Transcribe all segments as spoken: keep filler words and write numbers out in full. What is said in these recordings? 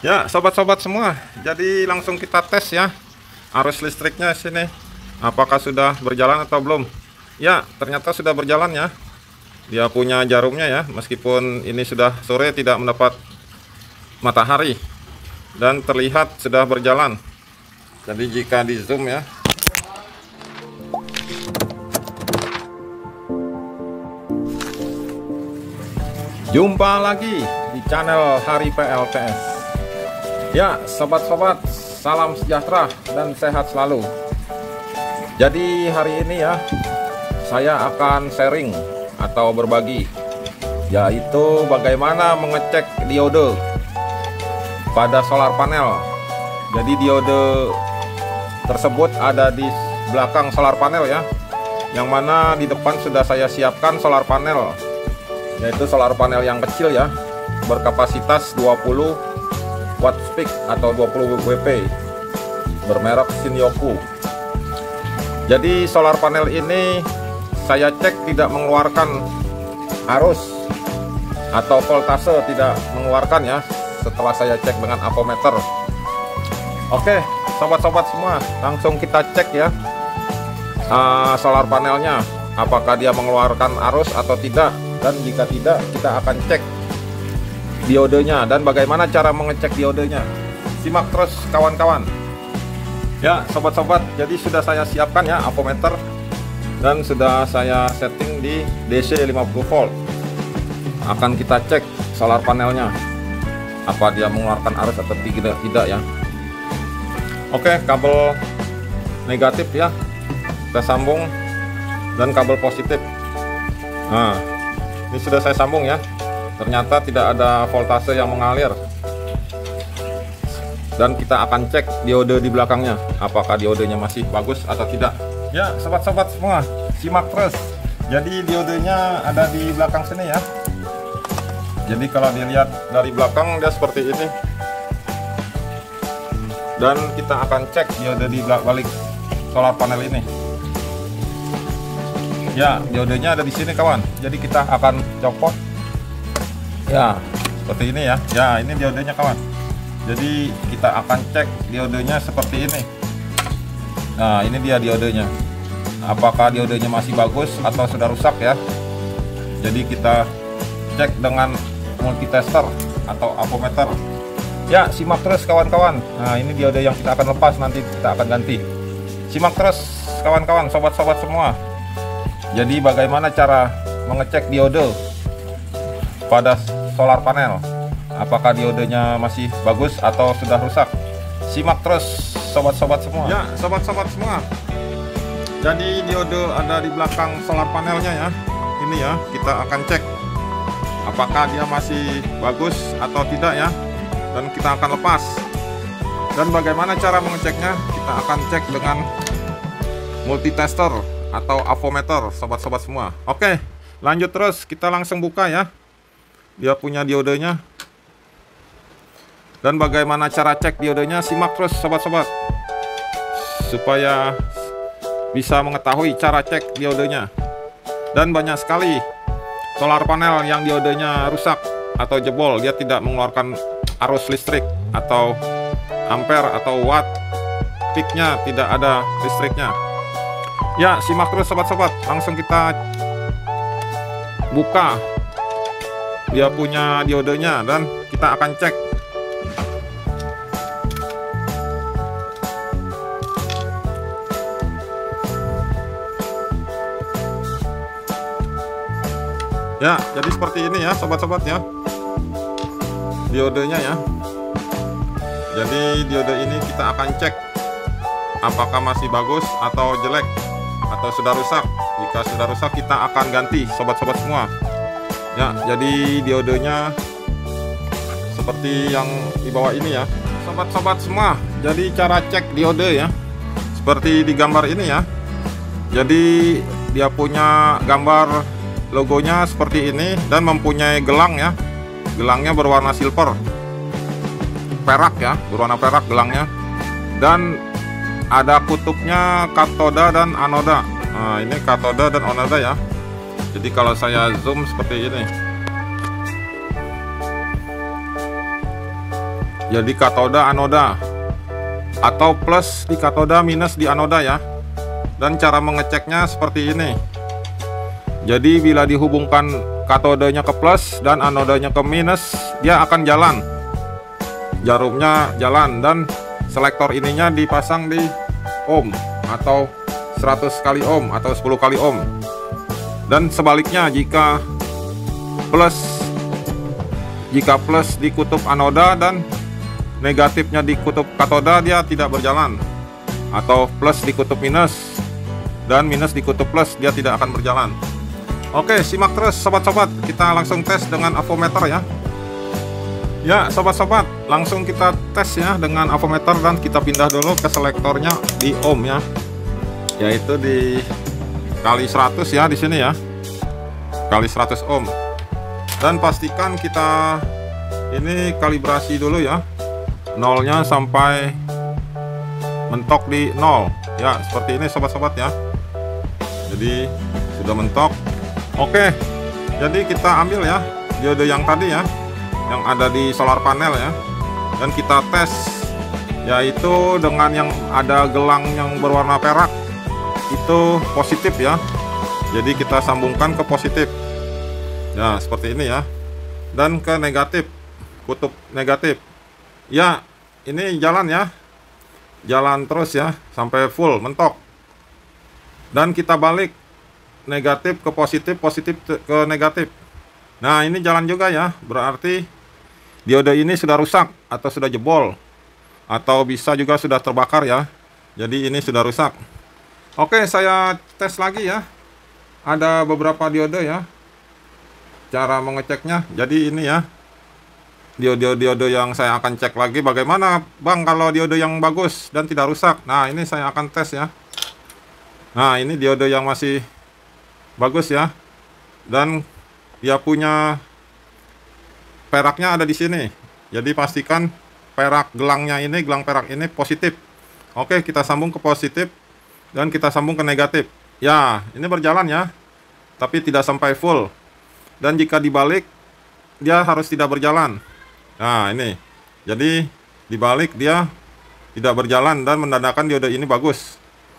Ya, sobat-sobat semua, jadi langsung kita tes ya arus listriknya sini. Apakah sudah berjalan atau belum? Ya, ternyata sudah berjalan ya. Dia punya jarumnya ya, meskipun ini sudah sore tidak mendapat matahari dan terlihat sudah berjalan. Jadi jika di zoom ya, jumpa lagi di channel Hari P L T S. Ya, sobat-sobat, salam sejahtera dan sehat selalu. Jadi hari ini ya, saya akan sharing atau berbagi, yaitu bagaimana mengecek diode pada solar panel. Jadi diode tersebut ada di belakang solar panel ya, yang mana di depan sudah saya siapkan solar panel, yaitu solar panel yang kecil ya, berkapasitas dua puluh watt peak atau dua puluh watt, bermerek Shinyoku. Jadi solar panel ini saya cek tidak mengeluarkan arus atau voltase, tidak mengeluarkan ya, setelah saya cek dengan ampermeter. Oke, sobat-sobat semua, langsung kita cek ya uh, solar panelnya, apakah dia mengeluarkan arus atau tidak. Dan jika tidak, kita akan cek diodenya dan bagaimana cara mengecek diodenya. Simak terus kawan-kawan. Ya, sobat-sobat, jadi sudah saya siapkan ya ampermeter dan sudah saya setting di D C lima puluh volt. Akan kita cek solar panelnya, apa dia mengeluarkan arus atau tidak, tidak ya. Oke, kabel negatif ya kita sambung dan kabel positif. Nah, ini sudah saya sambung ya. Ternyata tidak ada voltase yang mengalir. Dan kita akan cek diode di belakangnya, apakah diodenya masih bagus atau tidak. Ya, sobat-sobat semua, simak terus. Jadi diodenya ada di belakang sini ya. Jadi kalau dilihat dari belakang dia seperti ini. Dan kita akan cek diode di balik solar panel ini. Ya, diodenya ada di sini kawan. Jadi kita akan copot. Ya, seperti ini ya. Ya, ini diodenya kawan. Jadi kita akan cek diodenya seperti ini. Nah, ini dia diodenya. Apakah diodenya masih bagus atau sudah rusak ya. Jadi kita cek dengan multitester atau ampermeter. Ya, simak terus kawan-kawan. Nah, ini diode yang kita akan lepas, nanti kita akan ganti. Simak terus kawan-kawan, sobat-sobat semua. Jadi bagaimana cara mengecek diode pada solar panel, apakah diodenya masih bagus atau sudah rusak? Simak terus sobat-sobat semua. Ya, sobat-sobat semua, jadi diode ada di belakang solar panelnya ya. Ini ya, kita akan cek apakah dia masih bagus atau tidak ya, dan kita akan lepas. Dan bagaimana cara mengeceknya? Kita akan cek dengan multitester atau ampermeter, sobat-sobat semua. Oke, lanjut terus, kita langsung buka ya. Dia punya diodenya. Dan bagaimana cara cek diodenya? Simak terus sobat-sobat, supaya bisa mengetahui cara cek diodenya. Dan banyak sekali solar panel yang diodenya rusak atau jebol, dia tidak mengeluarkan arus listrik atau ampere atau watt peaknya, tidak ada listriknya. Ya, simak terus sobat-sobat, langsung kita buka dia punya diodenya dan kita akan cek. Ya, jadi seperti ini ya sobat-sobat ya diodenya ya. Jadi diode ini kita akan cek apakah masih bagus atau jelek atau sudah rusak. Jika sudah rusak, kita akan ganti sobat-sobat semua. Ya, jadi diodenya seperti yang di bawah ini ya, sobat-sobat semua. Jadi cara cek diode ya, seperti di gambar ini ya. Jadi dia punya gambar logonya seperti ini dan mempunyai gelang ya. Gelangnya berwarna silver, perak ya, berwarna perak gelangnya. Dan ada kutubnya katoda dan anoda. Nah, ini katoda dan anoda ya. Jadi kalau saya zoom seperti ini. Jadi katoda anoda, atau plus di katoda minus di anoda ya. Dan cara mengeceknya seperti ini. Jadi bila dihubungkan katodanya ke plus dan anodanya ke minus, dia akan jalan, jarumnya jalan, dan selektor ininya dipasang di ohm atau seratus kali ohm atau sepuluh kali ohm. Dan sebaliknya, jika plus jika plus di kutub anoda dan negatifnya di kutub katoda, dia tidak berjalan. Atau plus di kutub minus dan minus di kutub plus, dia tidak akan berjalan. Oke, simak terus sobat-sobat, kita langsung tes dengan avometer ya. Ya sobat-sobat, langsung kita tes ya dengan avometer, dan kita pindah dulu ke selektornya di ohm ya, yaitu di kali seratus ya, di sini ya, kali seratus ohm. Dan pastikan kita ini kalibrasi dulu ya, nolnya sampai mentok di nol ya, seperti ini sobat-sobat ya. Jadi sudah mentok. Oke, jadi kita ambil ya diode yang tadi ya, yang ada di solar panel ya, dan kita tes, yaitu dengan yang ada gelang yang berwarna perak itu positif ya. Jadi kita sambungkan ke positif ya, seperti ini ya, dan ke negatif, kutub negatif ya. Ini jalan ya, jalan terus ya sampai full mentok, dan kita balik negatif ke positif, positif ke negatif. Nah ini jalan juga ya, berarti diode ini sudah rusak atau sudah jebol, atau bisa juga sudah terbakar ya. Jadi ini sudah rusak. Oke, saya tes lagi ya, ada beberapa diode ya, cara mengeceknya. Jadi ini ya diode-diode yang saya akan cek lagi. Bagaimana bang kalau diode yang bagus dan tidak rusak? Nah ini saya akan tes ya. Nah ini diode yang masih bagus ya, dan dia punya peraknya ada di sini. Jadi pastikan perak gelangnya ini, gelang perak ini positif. Oke, kita sambung ke positif dan kita sambung ke negatif ya. Ini berjalan ya, tapi tidak sampai full. Dan jika dibalik, dia harus tidak berjalan. Nah ini, jadi dibalik dia tidak berjalan dan menandakan diode ini bagus.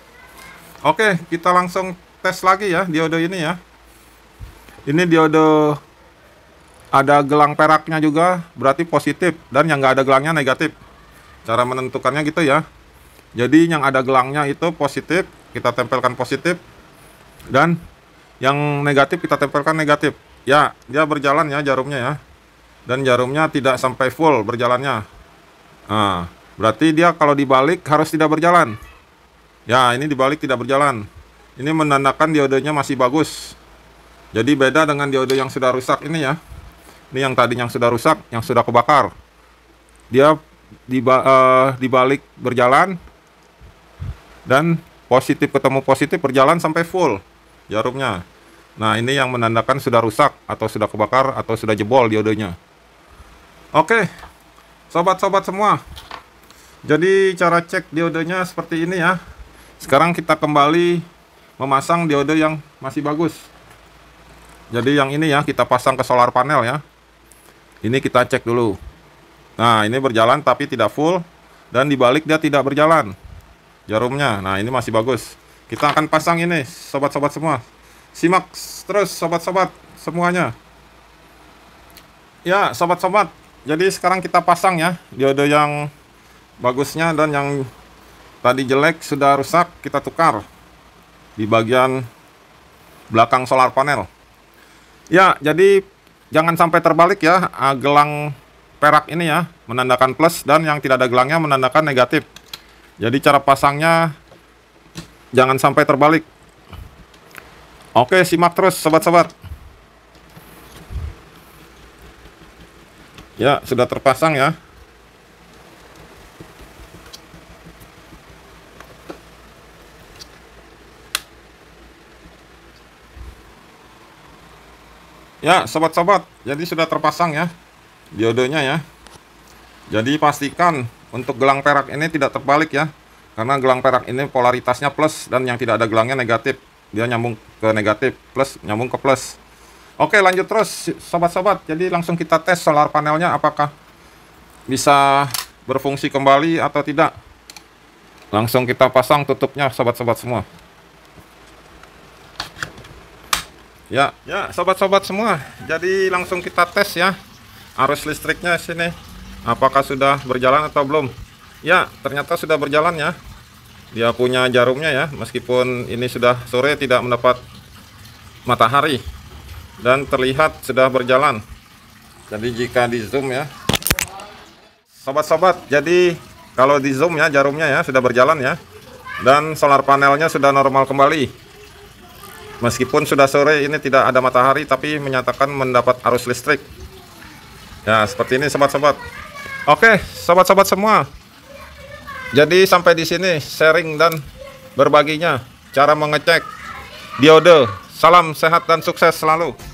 Oke, kita langsung tes lagi ya diode ini ya. Ini diode ada gelang peraknya juga, berarti positif, dan yang nggak ada gelangnya negatif. Cara menentukannya gitu ya. Jadi yang ada gelangnya itu positif, kita tempelkan positif, dan yang negatif kita tempelkan negatif ya. Dia berjalan ya jarumnya ya, dan jarumnya tidak sampai full berjalannya. Nah berarti dia kalau dibalik harus tidak berjalan ya. Ini dibalik tidak berjalan, ini menandakan diodenya masih bagus. Jadi beda dengan diode yang sudah rusak ini ya. Ini yang tadi yang sudah rusak, yang sudah kebakar, dia diba uh, dibalik berjalan, dan positif ketemu positif berjalan sampai full jarumnya. Nah ini yang menandakan sudah rusak atau sudah kebakar atau sudah jebol diodenya. Oke sobat-sobat semua, jadi cara cek diodenya seperti ini ya. Sekarang kita kembali memasang diode yang masih bagus. Jadi yang ini ya, kita pasang ke solar panel ya. Ini kita cek dulu. Nah ini berjalan tapi tidak full, dan dibalik dia tidak berjalan jarumnya. Nah ini masih bagus. Kita akan pasang ini sobat-sobat semua. Simak terus sobat-sobat semuanya ya. Sobat-sobat, jadi sekarang kita pasang ya diode yang bagusnya, dan yang tadi jelek sudah rusak kita tukar di bagian belakang solar panel ya. Jadi jangan sampai terbalik ya, gelang perak ini ya menandakan plus, dan yang tidak ada gelangnya menandakan negatif. Jadi cara pasangnya jangan sampai terbalik. Oke, simak terus sobat-sobat ya. Sudah terpasang ya. Ya sobat-sobat, jadi sudah terpasang ya diodenya ya. Jadi pastikan untuk gelang perak ini tidak terbalik ya, karena gelang perak ini polaritasnya plus, dan yang tidak ada gelangnya negatif. Dia nyambung ke negatif, plus nyambung ke plus. Oke lanjut terus sobat-sobat, jadi langsung kita tes solar panelnya apakah bisa berfungsi kembali atau tidak. Langsung kita pasang tutupnya sobat-sobat semua. Ya, ya sobat-sobat semua. Jadi langsung kita tes ya arus listriknya sini. Apakah sudah berjalan atau belum? Ya, ternyata sudah berjalan ya. Dia punya jarumnya ya, meskipun ini sudah sore tidak mendapat matahari dan terlihat sudah berjalan. Jadi jika di zoom ya, sobat-sobat, jadi kalau di zoom ya jarumnya ya sudah berjalan ya, dan solar panelnya sudah normal kembali. Meskipun sudah sore ini tidak ada matahari, tapi menyatakan mendapat arus listrik. Ya seperti ini sobat-sobat. Oke sobat-sobat semua. Jadi sampai di sini sharing dan berbaginya cara mengecek diode. Salam sehat dan sukses selalu.